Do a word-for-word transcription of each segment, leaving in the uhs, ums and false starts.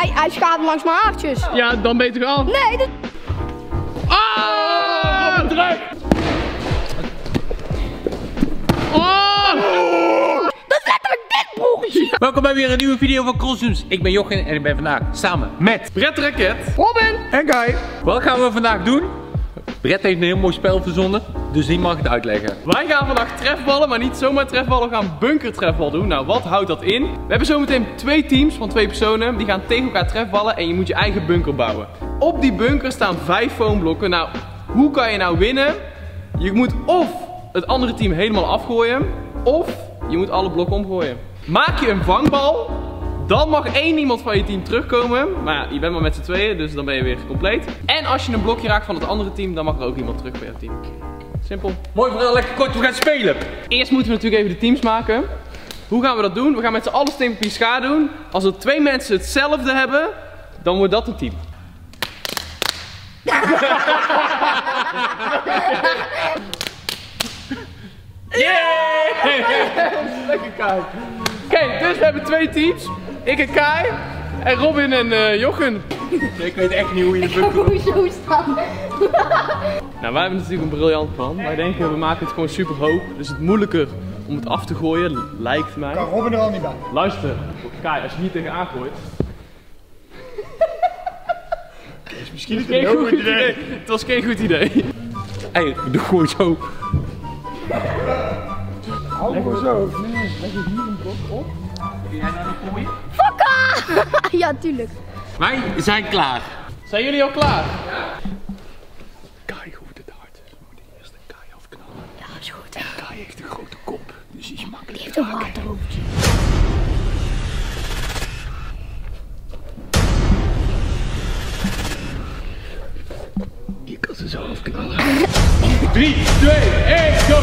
hij, hij schaadt langs mijn haartjes. Ja, dan ben je toch af? Nee, dat... Oh! Druk! Oh! Dat is letterlijk dit, broertje. Welkom bij weer een nieuwe video van Crossums. Ik ben Jochen en ik ben vandaag samen met Brett de Raket. Robin. en Guy. Wat gaan we vandaag doen? Brett heeft een heel mooi spel verzonnen, dus die mag het uitleggen. Wij gaan vandaag trefballen, maar niet zomaar trefballen. We gaan bunkertrefbal doen. Nou, wat houdt dat in? We hebben zometeen twee teams van twee personen. Die gaan tegen elkaar trefballen en je moet je eigen bunker bouwen. Op die bunker staan vijf foamblokken. Nou, hoe kan je nou winnen? Je moet of het andere team helemaal afgooien, of je moet alle blokken omgooien. Maak je een vangbal, dan mag één iemand van je team terugkomen. Maar ja, je bent maar met z'n tweeën, dus dan ben je weer compleet. En als je een blokje raakt van het andere team, dan mag er ook iemand terug bij het team. Simpel. Mooi verhaal, lekker kort, we gaan spelen. Eerst moeten we natuurlijk even de teams maken. Hoe gaan we dat doen? We gaan met z'n allen steen, papier, schaar doen. Als er twee mensen hetzelfde hebben, dan wordt dat een team. Yeah! Lekker Kai. Oké, okay, dus we hebben twee teams. Ik en Kai. En Robin en uh, Jochen. Ik weet echt niet hoe je de bunker doet. Hoezo staan? Nou, wij hebben natuurlijk een briljant plan. Wij denken, we maken het gewoon super hoog. Dus het moeilijker om het af te gooien, lijkt mij. Kan Robin er al niet bij? Luister, Kai, als je hier tegenaan gooit. Is misschien Het was geen goed idee. Het was geen goed idee. Hé, hey, doe gewoon zo. Hou gewoon zo. Nee, leg je hier een blok op. Kun jij nou niet gooien? Fokka! Ja, tuurlijk. Wij zijn klaar. Zijn jullie al klaar? Kai gooit het hard. We moeten eerst de Kai afknallen. Ja, is goed. Kai heeft een grote kop, dus die is makkelijk. Die heeft een waterhoofdje. Je kan ze zo afknallen. drie, twee, één, go!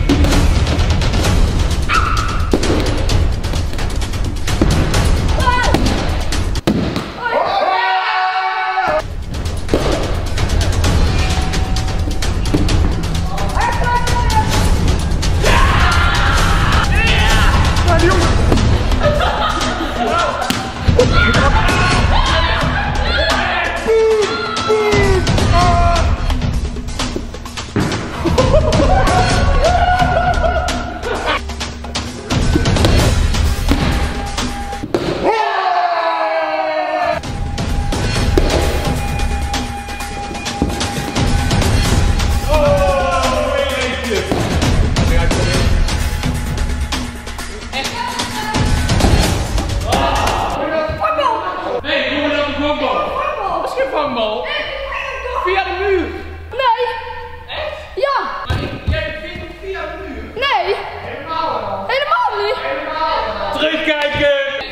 Vangbal. Via de muur. Nee. Echt? Ja. Maar jij vindt hem via de muur? Nee. Helemaal. Helemaal niet. Helemaal. Terugkijken!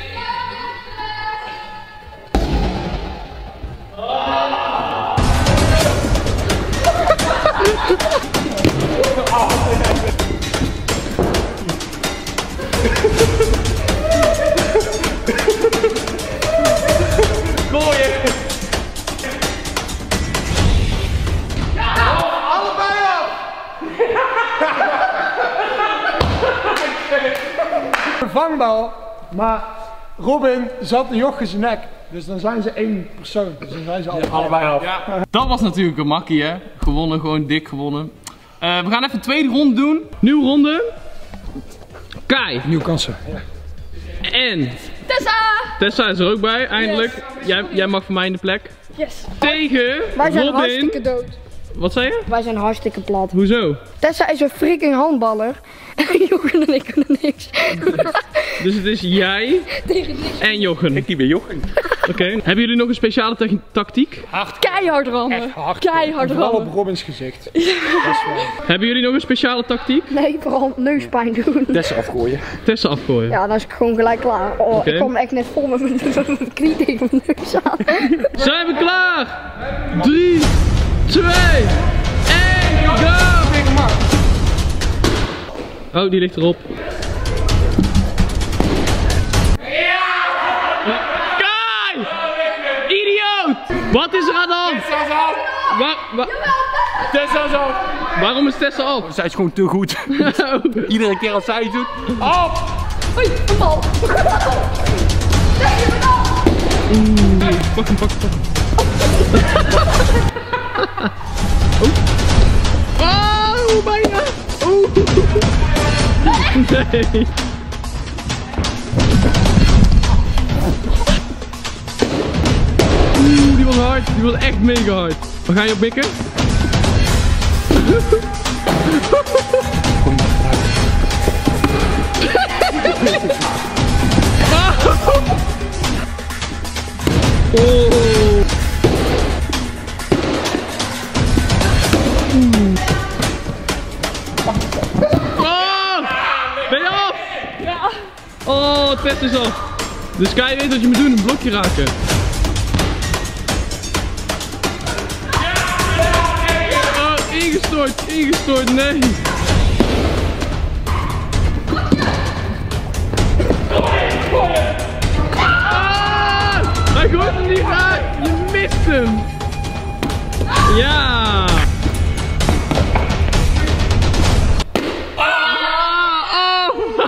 Gooien. Een vangbal, maar Robin zat in Jochen zijn nek. Dus dan zijn ze één persoon. Dus dan zijn ze allebei, Allebei af. Ja. Dat was natuurlijk een makkie, hè? Gewonnen, gewoon dik gewonnen. Uh, we gaan even een tweede ronde doen. Nieuwe ronde. Kai. Nieuwe kansen. Ja. En Tessa. Tessa is er ook bij, eindelijk. Yes. Jij, jij mag voor mij in de plek. Yes. Tegen Wij zijn Robin. hartstikke dood. Wat zei je? Wij zijn hartstikke plat. Hoezo? Tessa is een freaking handballer. En Jochen en ik kunnen niks. Dus het is jij Tegen niks. en Jochen. Ik ben Jochen. Oké. Okay. Hebben jullie nog een speciale tactiek? Keihard rammen. Keihard Vooral rammen. op Robins gezicht. Dat is wel. Hebben jullie nog een speciale tactiek? Nee, vooral neuspijn doen. Tessen afgooien. Testen afgooien. Ja, dan is ik gewoon gelijk klaar. Oh, Okay. Ik kwam echt net vol met mijn, mijn knie tegen mijn neus aan. Zijn we klaar? drie, twee, één, go! Oh, die ligt erop. Kai! Idioot! Wat is er aan de hand? Tessa is af! Wa wa Tessa is af! waarom is Tessa af? Zij is gewoon te goed. Iedere keer als zij het doet. Af! Oei, een bal. Nee, je bent af. hier. Pak hem, pak hem, pak hem. Oh, oh bijna. Oh. Nee. Oeh, die was hard. Die was echt mega hard. Waar ga je op mikken? Oh. Oh. Ben je af? Ja. Oh, het test is af. Dus Kai weet wat je moet doen, een blokje raken. Oh, ingestort, ingestort, nee. Hij gooit hem niet raak! Je mist hem! Ja! Ah, oh!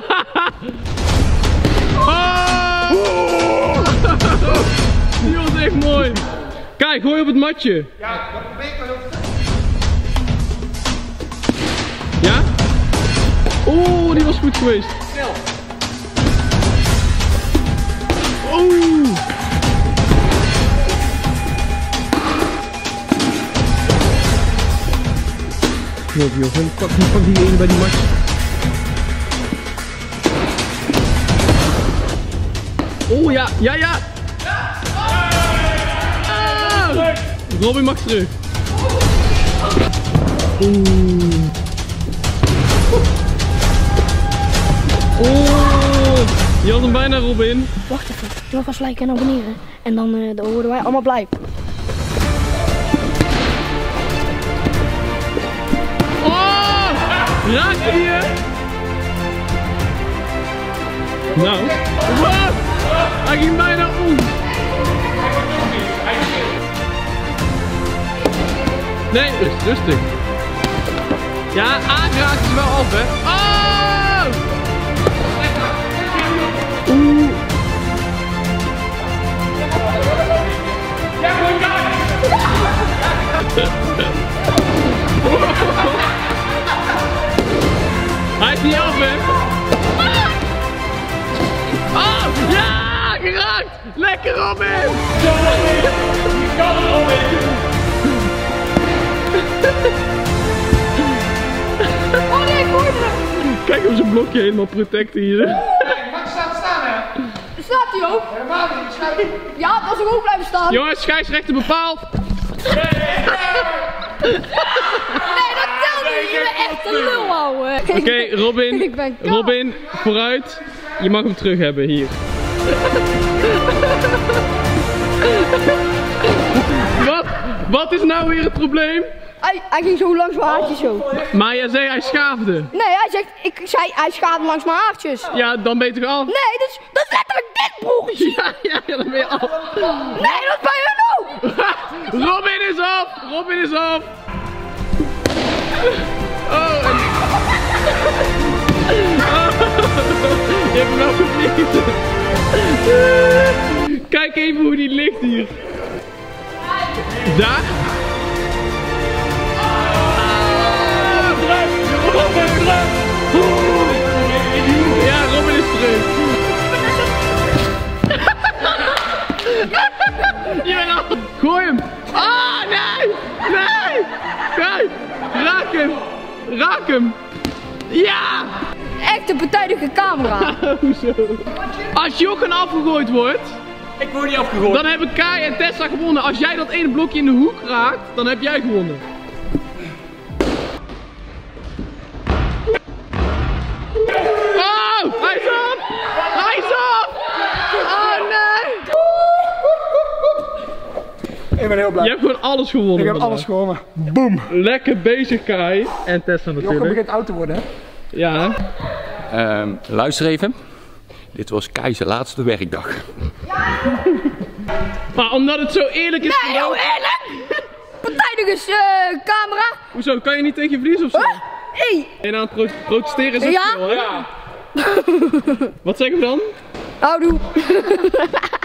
Oh! Die was echt mooi! Kijk, gooi op het matje! Ja, dat probeer ik maar ook. Ja? Oeh, die was goed geweest! Snel! Oeh! Nog joh, pak die, pak die ene bij die matje. Oh ja, ja, ja! Ah! Robin mag terug. Oeh. Oh, je had hem bijna, Robin. Wacht even, je mag vast liken en abonneren. En dan, uh, dan worden wij allemaal blij. Raak je hier? Nou. Wat? Hij ging bijna om. Nee, rustig, rustig. Ja, aanraakt is wel af, hè. Oh! Oeh. Hij is niet af, hè? Oh, ja, geraakt! Lekker, Robin! Zo, Robin! Je kan het, Robin! Oh nee, ik hoorde hem! Kijk op zijn blokje helemaal protecten hier. Kijk, Max staat staan, hè? Staat hij ook? Helemaal niet, schijt. Ja, dat is ook blijven staan. Jongens, scheidsrechter bepaald! Nee, dat telt niet! Je bent echt een lul, ouwe! Oké, okay, Robin, Ik ben koud. Robin, vooruit. Je mag hem terug hebben, hier. Wat? Wat is nou weer het probleem? Hij, hij ging zo langs mijn haartjes zo. Maar jij zei hij schaafde. Nee, hij zegt, ik zei, hij schaafde langs mijn haartjes. Ja, dan ben je toch af? Nee, dat is, dat is letterlijk dit, broertje. Ja, ja, ja, dan ben je af. Nee, dat ben je nou. Robin is af! Robin is af! Oh, en... Oh. Je hebt hem wel verplicht. Kijk even hoe die ligt hier. Daar? Robin, terug! Ja, Robin is terug. Je bent af. Gooi hem. Ah, nee! Nee! Kijk! Raak hem! Raak hem! Ja! Echt een partijdige camera. Hoezo? Als Jochen afgegooid wordt, Ik word niet afgegooid. dan hebben Kai en Tessa gewonnen. Als jij dat ene blokje in de hoek raakt, dan heb jij gewonnen. Oh! Hij is af! Hij is af! Oh nee! Ik ben heel blij. Je hebt gewoon alles gewonnen. Ik heb vandaag. alles gewonnen. Boom! Lekker bezig, Kai. En Tessa Jochen natuurlijk. begint oud te worden, hè? Ja. Uh, luister even. Dit was Kai's laatste werkdag. Maar omdat het zo eerlijk is. Nee, heel eerlijk. Partijdige uh, camera. Hoezo? Kan je niet tegen je verlies of zo? Huh? Hey. En aan het pro protesteren is ook Ja? veel, hè? Ja. Wat zeggen we dan? Houdoe.